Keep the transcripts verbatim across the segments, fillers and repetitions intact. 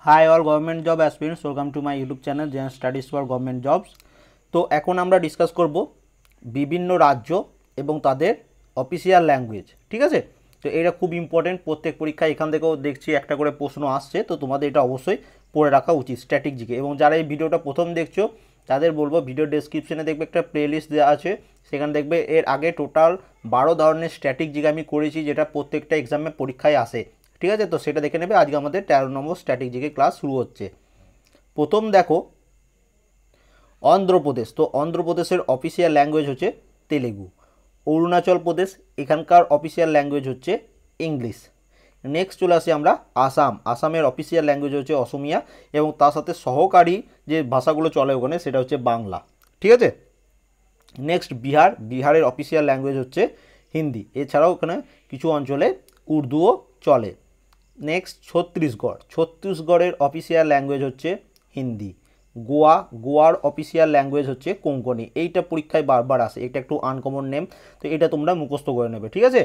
High all government job aspirants, welcome to my YouTube channel Gen studies for government jobs. তো এখন আমরা discuss করব বিভিন্ন রাজ্য এবং তাদের অফিসিয়াল ল্যাঙ্গুয়েজ। ঠিক আছে, তো এটা খুব ইম্পর্টেন্ট, প্রত্যেক পরীক্ষায় এখান থেকেও দেখছি একটা করে প্রশ্ন আসছে, তো তোমাদের এটা অবশ্যই পড়ে রাখা উচিত স্ট্র্যাটেজিকে। এবং যারা এই ভিডিওটা প্রথম দেখছো তাদের বলবো ভিডিও ডেসক্রিপশনে দেখবে একটা প্লেলিস্ট দেওয়া আছে, সেখানে দেখবে এর আগে টোটাল বারো ধরনের স্ট্র্যাটেজি আমি করেছি, যেটা প্রত্যেকটা এক্সামে পরীক্ষায় আসে। ঠিক আছে, তো সেটা দেখে নেবে। আজকে আমাদের তেরো নম্বর স্ট্র্যাটেজিকে ক্লাস শুরু হচ্ছে। প্রথম দেখো অন্ধ্রপ্রদেশ। তো অন্ধ্রপ্রদেশের অফিসিয়াল ল্যাঙ্গুয়েজ হচ্ছে তেলেগু। অরুণাচল প্রদেশ, এখানকার অফিসিয়াল ল্যাঙ্গুয়েজ হচ্ছে ইংলিশ। নেক্সট চলে আসি আমরা আসাম। আসামের অফিসিয়াল ল্যাঙ্গুয়েজ হচ্ছে অসমিয়া এবং তার সাথে সহকারী যে ভাষাগুলো চলে ওখানে সেটা হচ্ছে বাংলা। ঠিক আছে, নেক্সট বিহার। বিহারের অফিসিয়াল ল্যাঙ্গুয়েজ হচ্ছে হিন্দি, এছাড়াও ওখানে কিছু অঞ্চলে উর্দুও চলে। নেক্সট ছত্তিশগড়। ছত্তিশগড়ের অফিসিয়াল ল্যাঙ্গুয়েজ হচ্ছে হিন্দি। গোয়া, গোয়ার অফিসিয়াল ল্যাঙ্গুয়েজ হচ্ছে কোঙ্কনি। এইটা পরীক্ষায় বারবার আসে, এটা একটু আনকমন নেম, তো এটা তোমরা মুখস্থ করে নেবে। ঠিক আছে,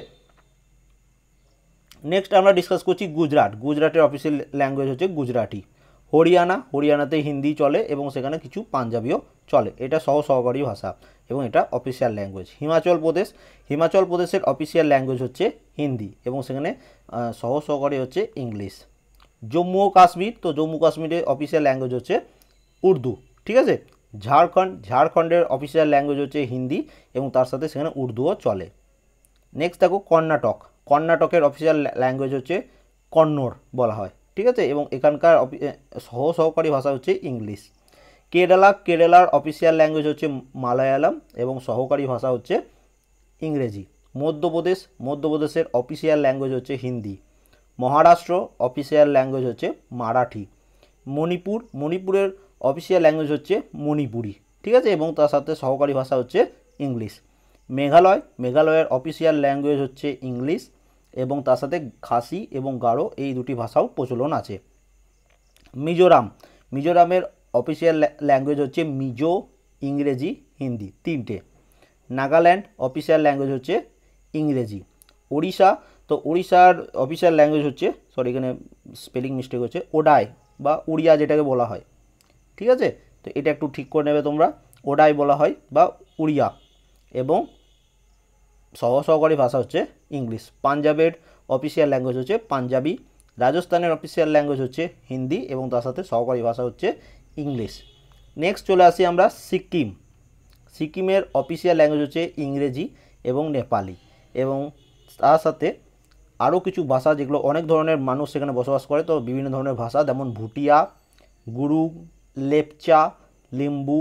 নেক্সট আমরা ডিসকাস করছি গুজরাট। গুজরাটের অফিসিয়াল ল্যাঙ্গুয়েজ হচ্ছে গুজরাটি। হরিয়ানা, হরিয়ানাতে হিন্দি চলে এবং সেখানে কিছু পাঞ্জাবিও চলে, এটা সহ সহকারী ভাষা এবং এটা অফিসিয়াল ল্যাঙ্গুয়েজ। হিমাচল প্রদেশ, হিমাচল প্রদেশের অফিসিয়াল ল্যাঙ্গুয়েজ হচ্ছে হিন্দি এবং সেখানে সহ সহকারী হচ্ছে ইংলিশ। জম্মু ও কাশ্মীর, তো জম্মু কাশ্মীরের অফিসিয়াল ল্যাঙ্গুয়েজ হচ্ছে উর্দু। ঠিক আছে, ঝাড়খণ্ড, ঝাড়খণ্ডের অফিসিয়াল ল্যাঙ্গুয়েজ হচ্ছে হিন্দি এবং তার সাথে সেখানে উর্দুও চলে। নেক্সট দেখো কর্ণাটক। কর্ণাটকের অফিসিয়াল ল্যাঙ্গুয়েজ হচ্ছে কন্নড় বলা হয়। ঠিক আছে, এবং এখানকার সহ সহকারী ভাষা হচ্ছে ইংলিশ। কেরালা, কেরালার অফিসিয়াল ল্যাঙ্গুয়েজ হচ্ছে মালায়ালাম এবং সহকারী ভাষা হচ্ছে ইংরেজি। মধ্যপ্রদেশ, মধ্যপ্রদেশের অফিসিয়াল ল্যাঙ্গুয়েজ হচ্ছে হিন্দি। মহারাষ্ট্র, অফিসিয়াল ল্যাঙ্গুয়েজ হচ্ছে মারাঠি। মণিপুর, মণিপুরের অফিসিয়াল ল্যাঙ্গুয়েজ হচ্ছে মণিপুরি। ঠিক আছে, এবং তার সাথে সহকারী ভাষা হচ্ছে ইংলিশ। মেঘালয়, মেঘালয়ের অফিসিয়াল ল্যাঙ্গুয়েজ হচ্ছে ইংলিশ এবং তার সাথে খাসি এবং গারো এই দুটি ভাষাও প্রচলন আছে। মিজোরাম, মিজোরামের অফিসিয়াল ল্যাঙ্গুয়েজ হচ্ছে মিজো, ইংরেজি, হিন্দি তিনটে। নাগাল্যান্ড, অফিসিয়াল ল্যাঙ্গুয়েজ হচ্ছে ইংরেজি। ওড়িশা, তো ওড়িশার অফিসিয়াল ল্যাঙ্গুয়েজ হচ্ছে, সরি এখানে স্পেলিং মিস্টেক হচ্ছে, ওডাই বা উড়িয়া যেটাকে বলা হয়। ঠিক আছে, তো এটা একটু ঠিক করে নেবে তোমরা, ওডাই বলা হয় বা উড়িয়া, এবং সহ সহকারী ভাষা হচ্ছে ইংলিশ। পাঞ্জাবের অফিসিয়াল ল্যাঙ্গুয়েজ হচ্ছে পাঞ্জাবি। রাজস্থানের অফিসিয়াল ল্যাঙ্গুয়েজ হচ্ছে হিন্দি এবং তার সাথে সহকারী ভাষা হচ্ছে ইংলিশ। নেক্সট চলে আসি আমরা সিকিম। সিকিমের অফিসিয়াল ল্যাঙ্গুয়েজ হচ্ছে ইংরেজি এবং নেপালি এবং তার সাথে আরও কিছু ভাষা, যেগুলো অনেক ধরনের মানুষ সেখানে বসবাস করে, তো বিভিন্ন ধরনের ভাষা, যেমন ভুটিয়া, গুরুং, লেপচা, লিম্বু,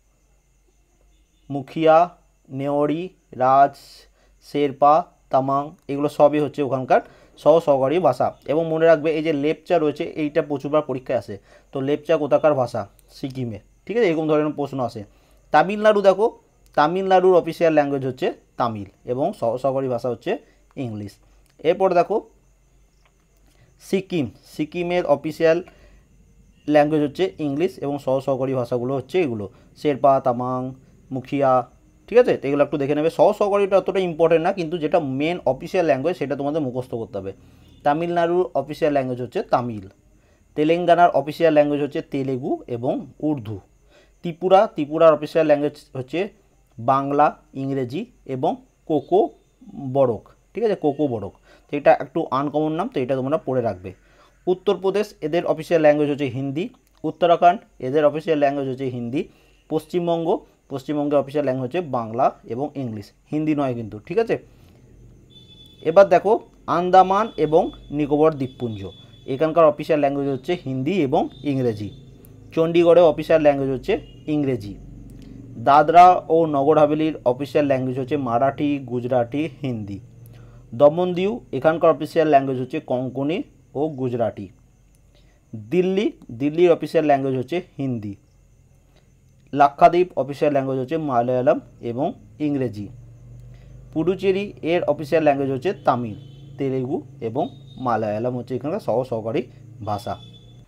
মুখিয়া, নেওয়ারি, রাজ, শেরপা, তামাং, এগুলো সবই হচ্ছে ওখানকার সহ সহকারী ভাষা। এবং মনে রাখবে এই যে লেপচা রয়েছে এইটা প্রচুরবার পরীক্ষায় আসে, তো লেপচা কোথাকার ভাষা? সিকিমে। ঠিক আছে, এরকম ধরনের প্রশ্ন আসে। তামিলনাড়ু দেখো, তামিলনাড়ুর অফিসিয়াল ল্যাঙ্গুয়েজ হচ্ছে তামিল এবং সহ সহকারী ভাষা হচ্ছে ইংলিশ। এরপর দেখো সিকিম, সিকিমের অফিসিয়াল ল্যাঙ্গুয়েজ হচ্ছে ইংলিশ এবং সহ সহকারী ভাষাগুলো হচ্ছে এগুলো শেরপা, তামাং, মুখিয়া। ঠিক আছে, তো এগুলো একটু দেখে নেবে। সহ সহকারীটা অতটা ইম্পর্টেন্ট না, কিন্তু যেটা মেন অফিসিয়াল ল্যাঙ্গুয়েজ সেটা তোমাদের মুখস্থ করতে হবে। তামিলনাড়ুর অফিসিয়াল ল্যাঙ্গুয়েজ হচ্ছে তামিল। তেলেঙ্গানার অফিসিয়াল ল্যাঙ্গুয়েজ হচ্ছে তেলেগু এবং উর্দু। ত্রিপুরা, ত্রিপুরার অফিসিয়াল ল্যাঙ্গুয়েজ হচ্ছে বাংলা, ইংরেজি এবং কোকো বড়ক। ঠিক আছে, কোকো বড়ক, তো এটা একটু আনকমন নাম, তো এটা তোমরা পড়ে রাখবে। উত্তরপ্রদেশ, এদের অফিসিয়াল ল্যাঙ্গুয়েজ হচ্ছে হিন্দি। উত্তরাখণ্ড, এদের অফিসিয়াল ল্যাঙ্গুয়েজ হচ্ছে হিন্দি। পশ্চিমবঙ্গ, পশ্চিমবঙ্গের অফিসিয়াল ল্যাঙ্গুয়েজ হচ্ছে বাংলা এবং ইংলিশ, হিন্দি নয় কিন্তু। ঠিক আছে, এবার দেখো আন্দামান এবং নিকোবর দ্বীপপুঞ্জ, এখানকার অফিসিয়াল ল্যাঙ্গুয়েজ হচ্ছে হিন্দি এবং ইংরেজি। চণ্ডীগড়ের অফিসিয়াল ল্যাঙ্গুয়েজ হচ্ছে ইংরেজি। দাদরা ও নগর হাভেলির অফিসিয়াল ল্যাঙ্গুয়েজ হচ্ছে মারাঠি, গুজরাটি, হিন্দি। দমন দিউ, এখানকার অফিসিয়াল ল্যাঙ্গুয়েজ হচ্ছে কোঙ্কনি ও গুজরাটি। দিল্লি, দিল্লির অফিসিয়াল ল্যাঙ্গুয়েজ হচ্ছে হিন্দি। লাক্ষাদ্বীপ, অফিসিয়াল ল্যাঙ্গুয়েজ হচ্ছে মালয়ালম এবং ইংরেজি। পুডুচেরি, এর অফিসিয়াল ল্যাঙ্গুয়েজ হচ্ছে তামিল, তেলেগু এবং মালয়ালম হচ্ছে এখানকার সহ সহকারী ভাষা।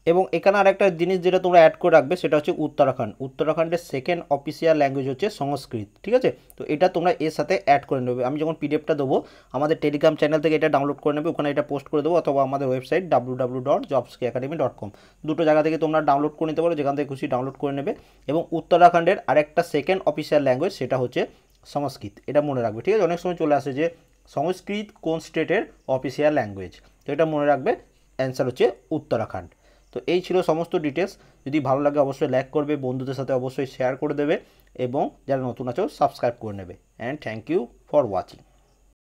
এবং এখানে আরেকটা জিনিস যেটা তোমরা অ্যাড করে রাখবে সেটা হচ্ছে উত্তরাখণ্ড। উত্তরাখণ্ডের সেকেন্ড অফিসিয়াল ল্যাঙ্গুয়েজ হচ্ছে সংস্কৃত, ঠিক আছে। তো এটা তোমরা এর সাথে অ্যাড করে নেবে। আমি যখন পিডিএফটা দেবো আমাদের টেলিগ্রাম চ্যানেল থেকে এটা ডাউনলোড করে নেবে, ওখানে এটা পোস্ট করে দেবো, অথবা আমাদের website W W W dot জবসকি একাডেমি ডট কম দুটো জায়গা থেকে তোমরা ডাউনলোড করে নিতে পারো, যেখান থেকে খুশি ডাউনলোড করে নেবে। এবং উত্তরাখণ্ডের আরেকটা সেকেন্ড অফিসিয়াল ল্যাঙ্গুয়েজ সেটা হচ্ছে সংস্কৃত, এটা মনে রাখবে, ঠিক আছে। অনেক সময় চলে আসে যে সংস্কৃত কোন স্টেটের অফিসিয়াল ল্যাঙ্গুয়েজ, তো এটা মনে রাখবে, অ্যান্সার হচ্ছে উত্তরাখণ্ড। তো এই ছিল সমস্ত ডিটেলস। যদি ভালো লাগে অবশ্যই লাইক করবে, বন্ধুদের সাথে অবশ্যই শেয়ার করে দেবে, এবং যারা নতুন আছো সাবস্ক্রাইব করে নেবে। And thank you for watching.